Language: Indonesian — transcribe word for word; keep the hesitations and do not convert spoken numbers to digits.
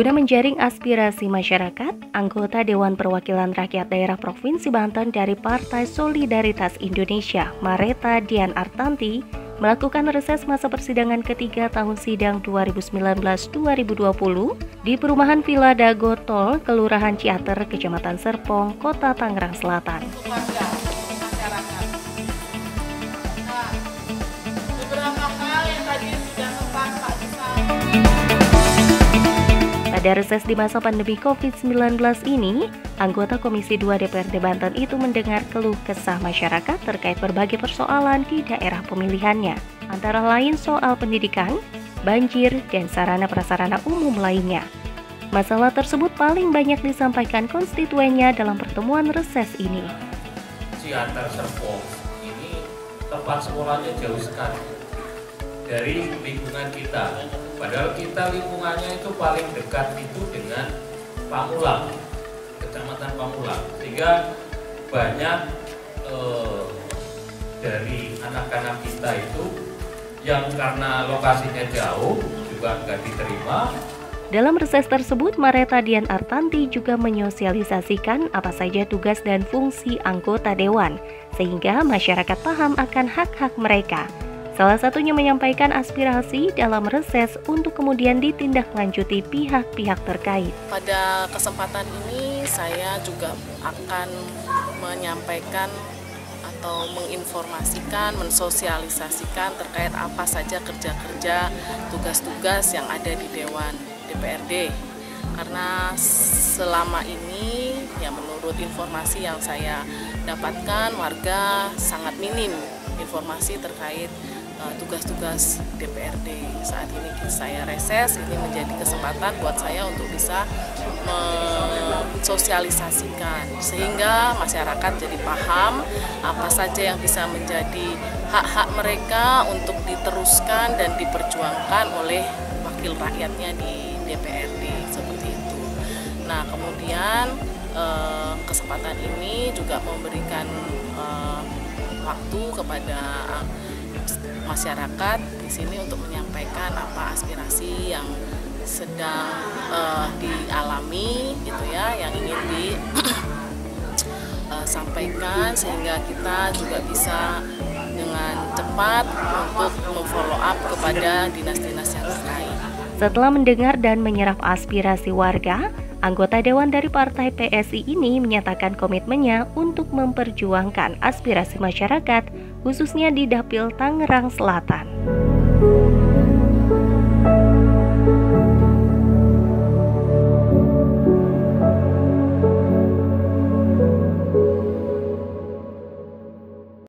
Guna menjaring aspirasi masyarakat, anggota Dewan Perwakilan Rakyat Daerah Provinsi Banten dari Partai Solidaritas Indonesia, Mareta Dian Artanti, melakukan reses masa persidangan ketiga tahun sidang dua ribu sembilan belas dua ribu dua puluh di perumahan Villa Dago Tol, Kelurahan Ciater, Kecamatan Serpong, Kota Tangerang Selatan. Pada reses di masa pandemi covid sembilan belas ini, anggota Komisi dua D P R D Banten itu mendengar keluh kesah masyarakat terkait berbagai persoalan di daerah pemilihannya, antara lain soal pendidikan, banjir, dan sarana prasarana umum lainnya. Masalah tersebut paling banyak disampaikan konstituennya dalam pertemuan reses ini. Ciater Serpong ini tempat sekolahnya jauh sekali dari lingkungan kita. Padahal kita lingkungannya itu paling dekat itu dengan Pamulang, Kecamatan Pamulang. Sehingga banyak eh, dari anak-anak kita itu yang karena lokasinya jauh juga nggak diterima. Dalam reses tersebut, Mareta Dian Artanti juga menyosialisasikan apa saja tugas dan fungsi anggota dewan, sehingga masyarakat paham akan hak-hak mereka. Salah satunya menyampaikan aspirasi dalam reses untuk kemudian ditindaklanjuti pihak-pihak terkait. Pada kesempatan ini saya juga akan menyampaikan atau menginformasikan, mensosialisasikan terkait apa saja kerja-kerja, tugas-tugas yang ada di Dewan D P R D. Karena selama ini, ya menurut informasi yang saya dapatkan, warga sangat minim informasi terkait tugas-tugas D P R D. Saat ini saya reses, ini menjadi kesempatan buat saya untuk bisa mensosialisasikan sehingga masyarakat jadi paham apa saja yang bisa menjadi hak-hak mereka untuk diteruskan dan diperjuangkan oleh wakil rakyatnya di D P R D, seperti itu. Nah, kemudian eh, kesempatan ini juga memberikan eh, waktu kepada masyarakat di sini untuk menyampaikan apa aspirasi yang sedang uh, dialami, gitu ya, yang ingin disampaikan sehingga kita juga bisa dengan cepat untuk memfollow up kepada dinas-dinas yang terkait. Setelah mendengar dan menyerap aspirasi warga, anggota dewan dari Partai P S I ini menyatakan komitmennya untuk memperjuangkan aspirasi masyarakat, khususnya di Dapil Tangerang Selatan.